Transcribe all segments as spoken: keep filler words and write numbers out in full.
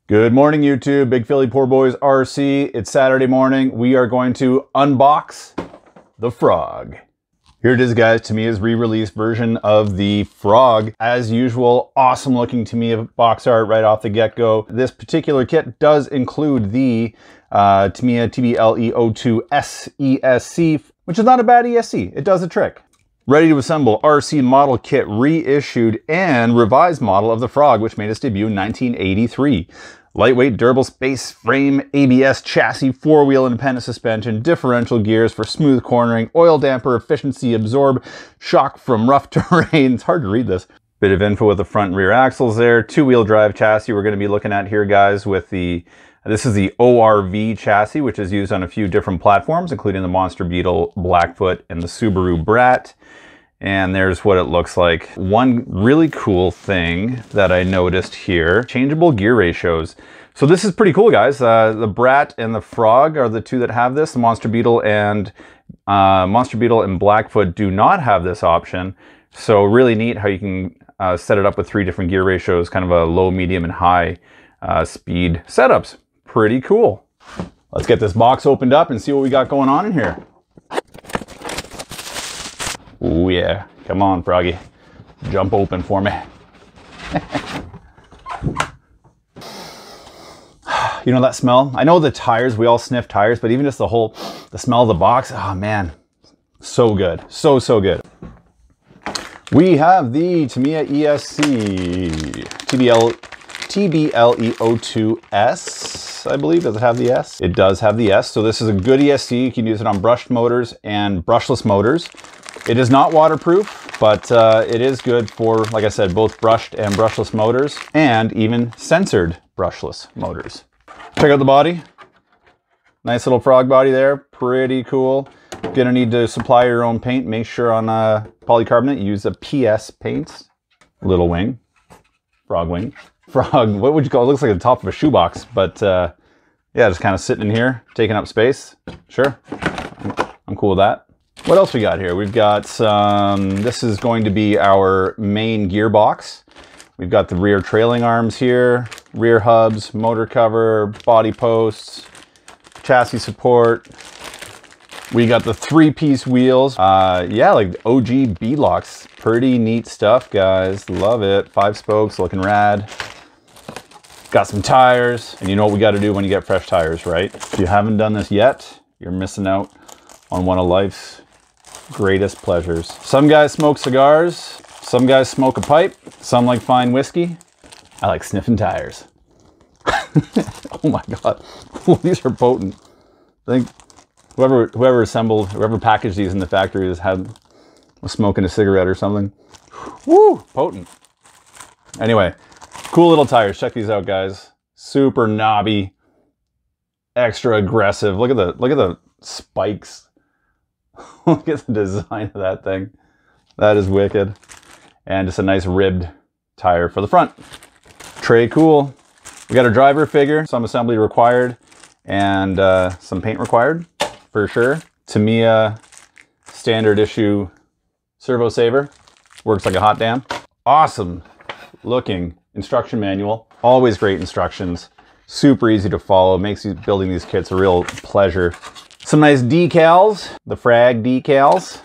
Good morning, YouTube. Big Philly Poor Boys R C. It's Saturday morning. We are going to unbox the Frog. Here it is, guys. Tamiya's re-released version of the Frog. As usual, awesome looking Tamiya box art right off the get-go. This particular kit does include the uh, Tamiya T B L E zero two S E S C, which is not a bad E S C. It does a trick. Ready to assemble R C model kit reissued and revised model of the Frog, which made its debut in nineteen eighty-three. Lightweight, durable space frame, A B S chassis, four-wheel independent suspension, differential gears for smooth cornering, oil damper efficiency, absorb shock from rough terrain. It's hard to read this. Bit of info with the front and rear axles there. Two-wheel drive chassis we're going to be looking at here, guys, with the, this is the O R V chassis, which is used on a few different platforms, including the Monster Beetle, Blackfoot, and the Subaru Brat. And there's what it looks like. One really cool thing that I noticed here, changeable gear ratios. So this is pretty cool, guys. Uh, the Brat and the Frog are the two that have this. The Monster Beetle and uh, Monster Beetle and Blackfoot do not have this option. So really neat how you can uh, set it up with three different gear ratios, kind of a low, medium, and high uh, speed setups. Pretty cool. Let's get this box opened up and see what we got going on in here. Oh yeah, come on, Froggy. Jump open for me. You know that smell? I know the tires, we all sniff tires, but even just the whole, the smell of the box, oh man, so good. So, so good. We have the Tamiya E S C T B L, T B L E zero two S, I believe. Does it have the S? It does have the S. So this is a good E S C. You can use it on brushed motors and brushless motors. It is not waterproof, but uh, it is good for, like I said, both brushed and brushless motors, and even censored brushless motors. Check out the body. Nice little Frog body there. Pretty cool. Gonna need to supply your own paint. Make sure on uh, polycarbonate, use a P S paint. Little wing. Frog wing. Frog, what would you call it? It looks like the top of a shoebox, but uh, yeah, just kind of sitting in here, taking up space. Sure, I'm cool with that. What else we got here? We've got some, this is going to be our main gearbox. We've got the rear trailing arms here, rear hubs, motor cover, body posts, chassis support. We got the three-piece wheels. Uh, yeah, like O G beadlocks. Pretty neat stuff, guys. Love it. Five spokes, looking rad. Got some tires. And you know what we got to do when you get fresh tires, right? If you haven't done this yet, you're missing out on one of life's greatest pleasures. Some guys smoke cigars, some guys smoke a pipe, some like fine whiskey. I like sniffing tires. Oh my God, these are potent. I think whoever whoever assembled, whoever packaged these in the factory has had was smoking a cigarette or something. Woo, potent. Anyway, cool little tires. Check these out, guys. Super knobby, extra aggressive. Look at the look at the spikes. Look at the design of that thing. That is wicked. And just a nice ribbed tire for the front. Tray cool. We got a driver figure, some assembly required, and uh, some paint required for sure. Tamiya standard issue servo saver. Works like a hot damn. Awesome looking instruction manual. Always great instructions. Super easy to follow. Makes these, building these kits a real pleasure. Some nice decals, the Frag decals.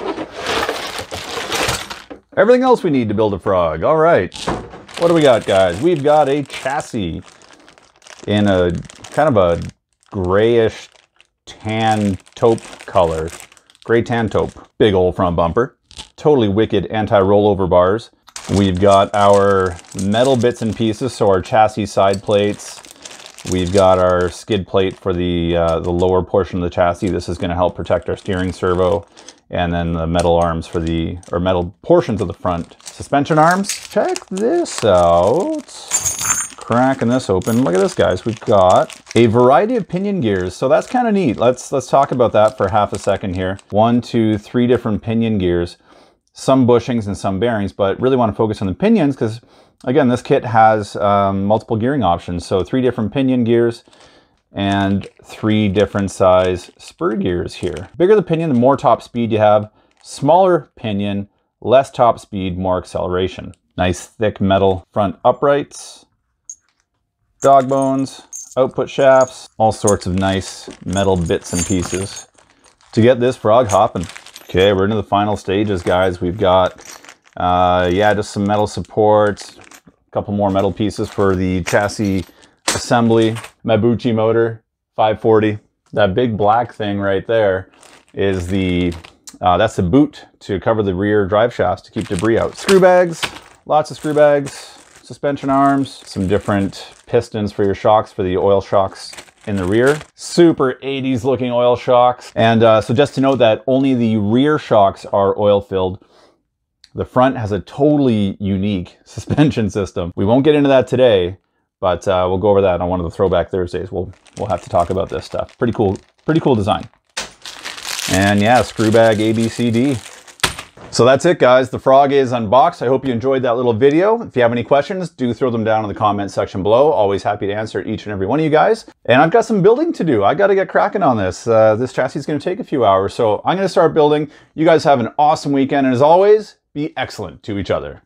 Everything else we need to build a Frog. All right, what do we got, guys? We've got a chassis in a kind of a grayish tan taupe color. Gray tan taupe. Big old front bumper. Totally wicked anti-rollover bars. We've got our metal bits and pieces, so our chassis side plates. We've got our skid plate for the uh, the lower portion of the chassis. This is going to help protect our steering servo, and then the metal arms for the, or metal portions of the front suspension arms. Check this out. Cracking this open. Look at this, guys. We've got a variety of pinion gears, so that's kind of neat. Let's let's talk about that for half a second here. One, two, three different pinion gears. Some bushings and some bearings, but really want to focus on the pinions because, again, this kit has um, multiple gearing options. So three different pinion gears and three different size spur gears here. Bigger the pinion, the more top speed you have. Smaller pinion, less top speed, more acceleration. Nice thick metal front uprights. dog bones, output shafts, all sorts of nice metal bits and pieces to get this frog hopping. Okay, we're into the final stages, guys. We've got, uh, yeah, just some metal supports, a couple more metal pieces for the chassis assembly, Mabuchi motor, five forty. That big black thing right there is the, uh, that's the boot to cover the rear drive shafts to keep debris out. Screw bags, lots of screw bags, suspension arms, some different pistons for your shocks, for the oil shocks in the rear. Super eighties looking oil shocks. And uh, so just to note that only the rear shocks are oil filled. The front has a totally unique suspension system. We won't get into that today, but uh, we'll go over that on one of the Throwback Thursdays. We'll, we'll have to talk about this stuff. Pretty cool, pretty cool design. And yeah, screw bag A, B, C, D. So that's it, guys. The frog is unboxed. I hope you enjoyed that little video. If you have any questions, do throw them down in the comment section below. Always happy to answer each and every one of you guys. And I've got some building to do. I got to get cracking on this. Uh, this chassis is going to take a few hours, so I'm going to start building. You guys have an awesome weekend, and as always, be excellent to each other.